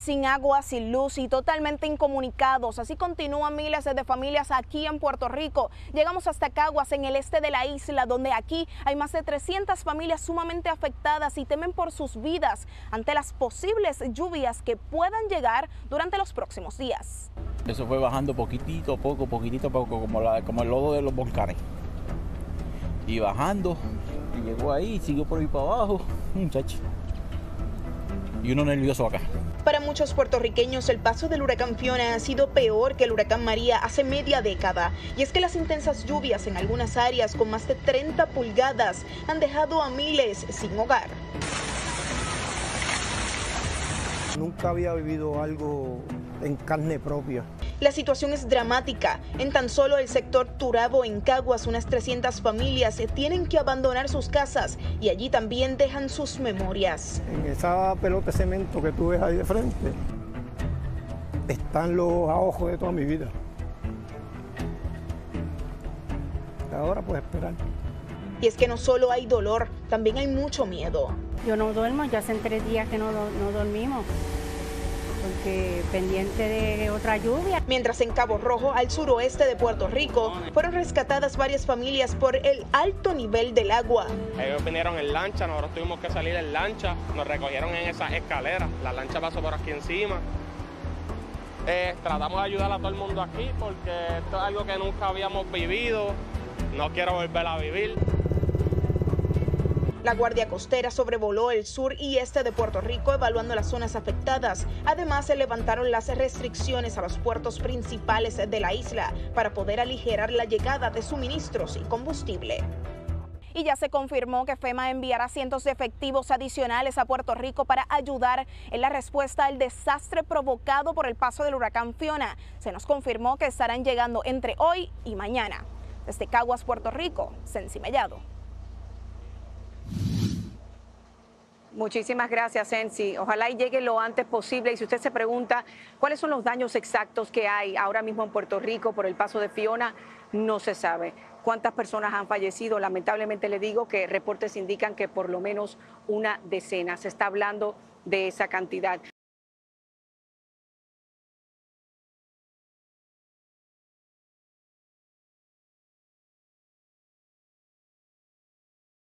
Sin agua, sin luz y totalmente incomunicados. Así continúan miles de familias aquí en Puerto Rico. Llegamos hasta Caguas, en el este de la isla, donde aquí hay más de 300 familias sumamente afectadas y temen por sus vidas ante las posibles lluvias que puedan llegar durante los próximos días. Eso fue bajando poquitito a poco, como el lodo de los volcanes. Y bajando, y llegó ahí, siguió por ahí para abajo, muchacho. Y uno nervioso acá. Para muchos puertorriqueños, el paso del huracán Fiona ha sido peor que el huracán María hace media década. Y es que las intensas lluvias en algunas áreas con más de 30 pulgadas han dejado a miles sin hogar. Nunca había vivido algo en carne propia. La situación es dramática. En tan solo el sector Turabo, en Caguas, unas 300 familias tienen que abandonar sus casas y allí también dejan sus memorias. En esa pelota de cemento que tú ves ahí de frente, están los ahorros de toda mi vida. Ahora pues esperar. Y es que no solo hay dolor, también hay mucho miedo. Yo no duermo, ya hace 3 días que no dormimos, porque pendiente de otra lluvia. Mientras en Cabo Rojo, al suroeste de Puerto Rico, fueron rescatadas varias familias por el alto nivel del agua. Ellos vinieron en lancha, nosotros tuvimos que salir en lancha, nos recogieron en esas escaleras, la lancha pasó por aquí encima. Tratamos de ayudar a todo el mundo aquí porque esto es algo que nunca habíamos vivido, no quiero volver a vivir. La Guardia Costera sobrevoló el sur y este de Puerto Rico evaluando las zonas afectadas. Además, se levantaron las restricciones a los puertos principales de la isla para poder aligerar la llegada de suministros y combustible. Y ya se confirmó que FEMA enviará cientos de efectivos adicionales a Puerto Rico para ayudar en la respuesta al desastre provocado por el paso del huracán Fiona. Se nos confirmó que estarán llegando entre hoy y mañana. Desde Caguas, Puerto Rico, Sensi Mellado. Muchísimas gracias, Sensi. Ojalá y llegue lo antes posible. Y si usted se pregunta cuáles son los daños exactos que hay ahora mismo en Puerto Rico por el paso de Fiona, no se sabe. ¿Cuántas personas han fallecido? Lamentablemente le digo que reportes indican que por lo menos una decena. Se está hablando de esa cantidad.